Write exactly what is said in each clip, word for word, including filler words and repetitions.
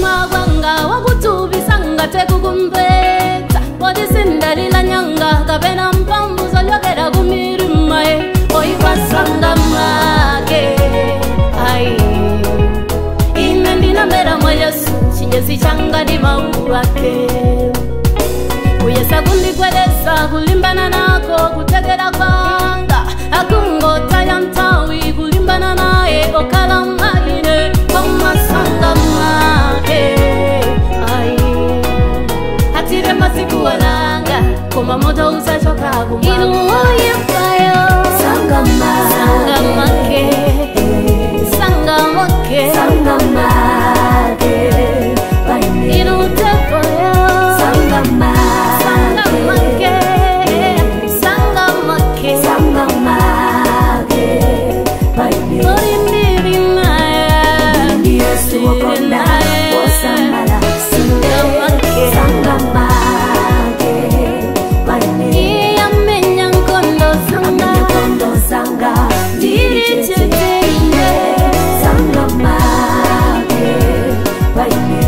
Mutima gwanga wakutubisanga tekukumbetsa Poti sindalila nyanga kapena mpambu zolyokera kumirima Oikwasanga make Ai Ine ndinamera mwa Yesu Chinyesi changa di mawu ake Uyesa kundikwelesa kulimbana nako kutegera kwanga Akungota ya mtawi kulimbana nae okala maine Komasanga make Ai Hatire masiku walanga Koma moto usachoka kumanga Inu oye mfayo Sangama Sangamake Sangamake Sangamake Inu tefoyo Sangama Sangamake Sangamake Sangamake Ori mbiri naya Yesu wakonda Osamala Sangamake Sangamake Iya menya nkondo sanga Nkondo sanga Diri cheteye Sangamake Baine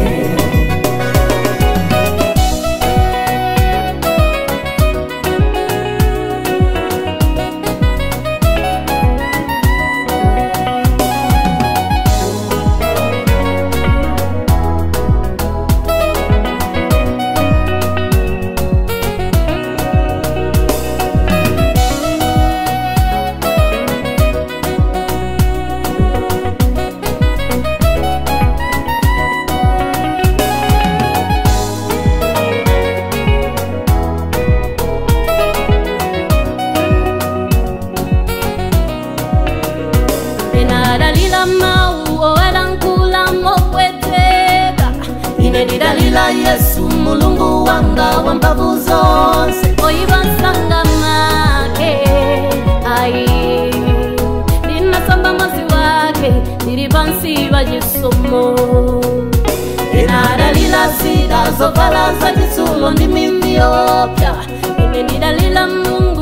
Dalila Yesu mulungu wanga wambavu zonse Oibansanga make Ai Ninasamba mazi wake Niribansi wajisomo Ina dalila sida Zovala za jisulo Ndimi Ethiopia Ine ni dalila mungu